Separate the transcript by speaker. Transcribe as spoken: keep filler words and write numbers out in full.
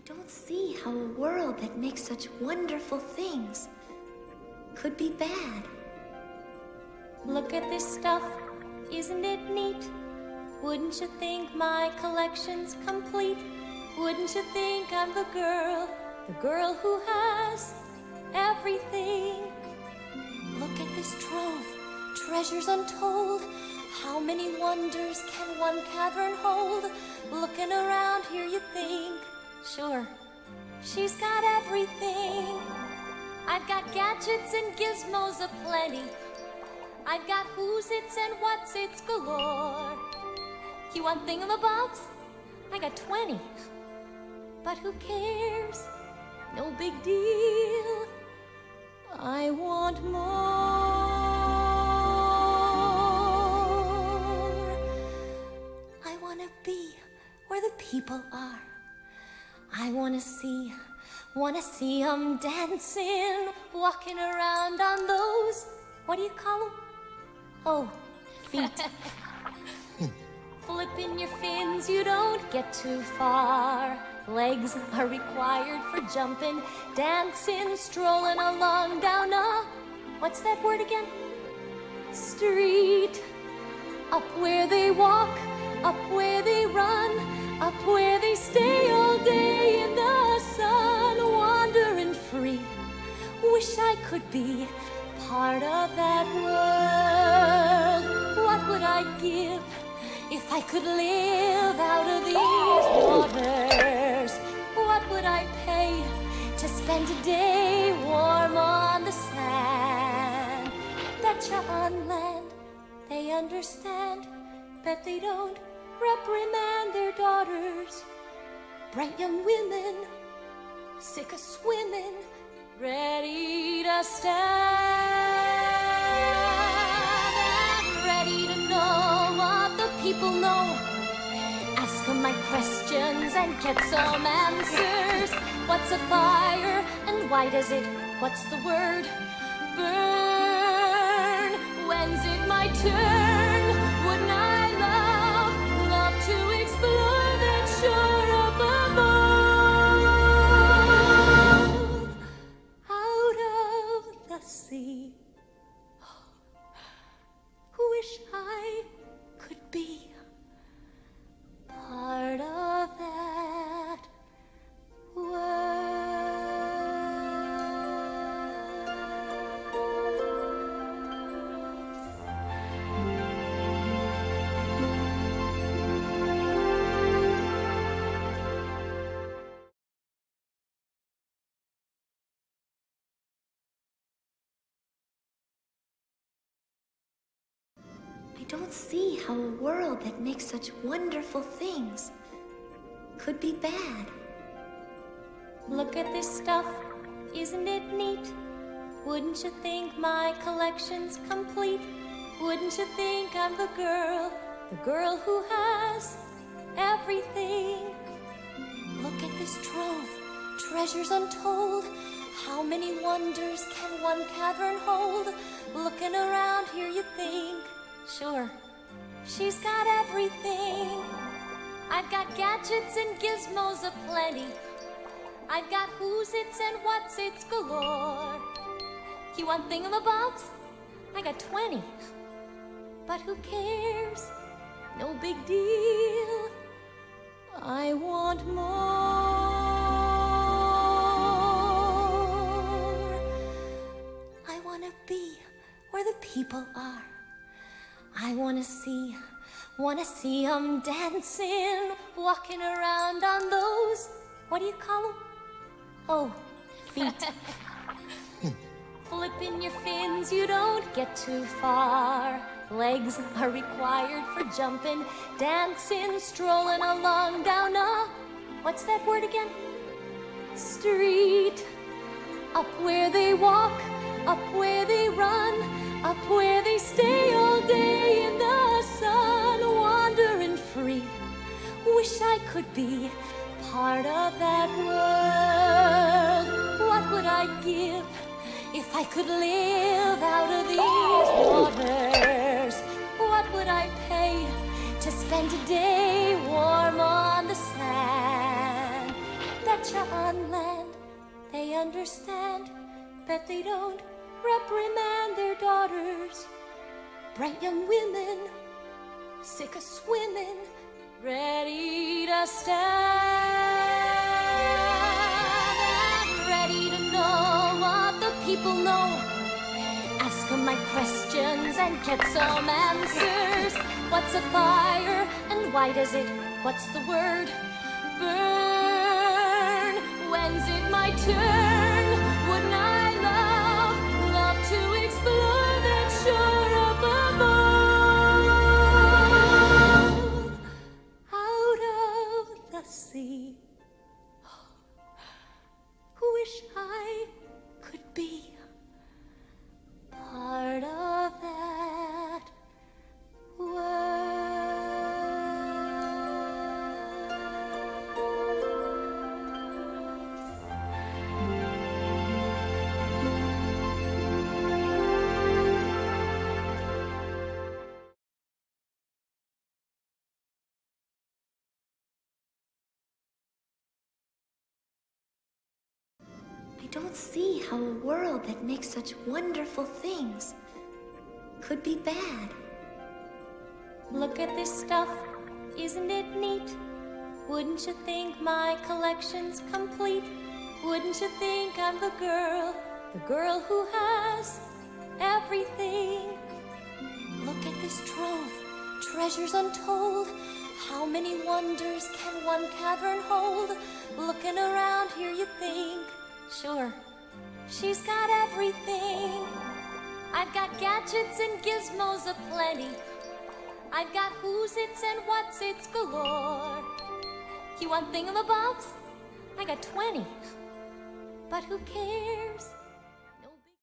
Speaker 1: don't see how a world that makes such wonderful things could be bad.
Speaker 2: Look at this stuff, isn't it neat? Wouldn't you think my collection's complete? Wouldn't you think I'm the girl, the girl who has everything? Look at this trove, treasures untold. How many wonders can one cavern hold? Looking around here you think, sure, she's got everything. I've got gadgets and gizmos aplenty. I've got who's its and what's its galore. You want thingamabobs? I got twenty. But who cares? No big deal. I want more. I want to be where the people are. I want to see, want to see 'em dancing, walking around on those, what do you call them? Oh, feet. Flipping your fins, you don't get too far. Legs are required for jumping, dancing, strolling along down a, what's that word again? Street. Up where they walk, up where they run, up where they stay all day in the sun, wandering free. Wish I could be part of that world. What would I give if I could live out of these waters? What would I pay to spend a day warm on the sand? Betcha on land they understand, bet they don't reprimand their daughters. Bright young women, sick of swimming, ready to stand, and ready to know what the people know. Ask them my questions and get some answers. What's a fire and why does it, what's the word, burn? When's it my turn? Wouldn't I love, love to explore that shore up above, out of the sea? Wish I could be part of that world.
Speaker 1: I don't see how a world that makes such wonderful things could be bad.
Speaker 2: Look at this stuff, isn't it neat? Wouldn't you think my collection's complete? Wouldn't you think I'm the girl, the girl who has everything? Look at this trove, treasures untold. How many wonders can one cavern hold? Looking around here you think, sure, she's got everything. I've got gadgets and gizmos aplenty. I've got who's its and what's its galore. You want thingamabobs? I got twenty. But who cares? No big deal. I want more. I want to be where the people are. I want to see, want to see 'em dancing, walking around on those, what do you call them? Oh, feet. Flipping your fins, you don't get too far. Legs are required for jumping, dancing, strolling along down a, what's that word again? Street. Up where they walk, up where they run, up where they stay all day in the sun, wandering free. Wish I could be part of that world. What would I give if I could live out of these waters? What would I pay to spend a day warm on the sand? That getcha on land. They understand, bet they don't reprimand their daughters. Bright young women, sick of swimming, ready to stand and ready to know what the people know. Ask them my questions and get some answers. What's a fire and why does it, what's the word, burn? When's it my turn? Wouldn't I love, love to explore that shore up above? Out of the sea, wish I could be part of that world.
Speaker 1: I don't see how a world that makes such wonderful things could be bad.
Speaker 2: Look at this stuff, isn't it neat? Wouldn't you think my collection's complete? Wouldn't you think I'm the girl, the girl who has everything? Look at this trove, treasures untold. How many wonders can one cavern hold? Looking around here you think, sure, she's got everything. I've got gadgets and gizmos aplenty. I've got who's its and what's its galore. You want thingamabobs? I got twenty. But who cares?